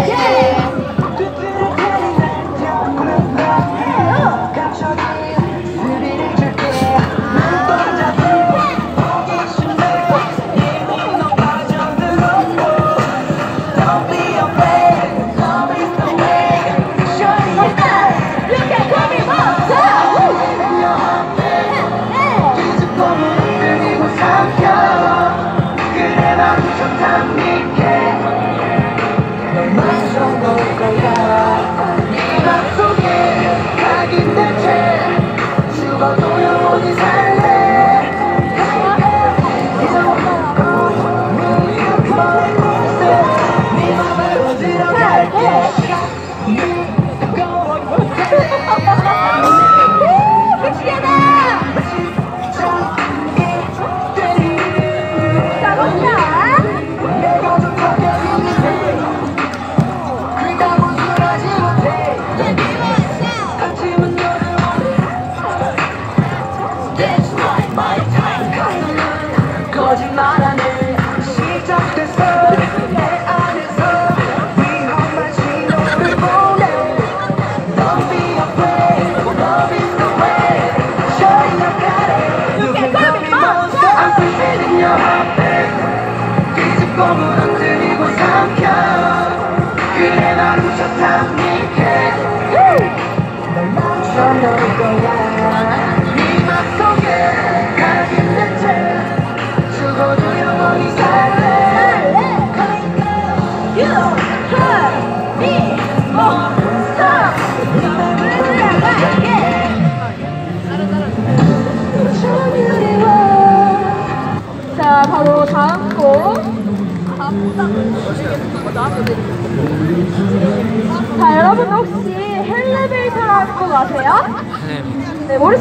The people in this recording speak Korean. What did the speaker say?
거짓말하는 시작됐어. 내 안에서 위험한 신호를 보내. Don't be afraid, love is the way. 저리 나가래. You can call me monster. I'm pretending you're happy. 뒤집고 무너뜨리고 삼켜. 그래 날 훔쳤다 니게. 널 멈춰놓을 거야. 네 맘속에 각인된 채 죽어도 영원히 살래. You hurt me, stop. 자, 바로 다음 곡. 자, 여러분 혹시 헬리베이터라는 곡 아세요? 네, 모르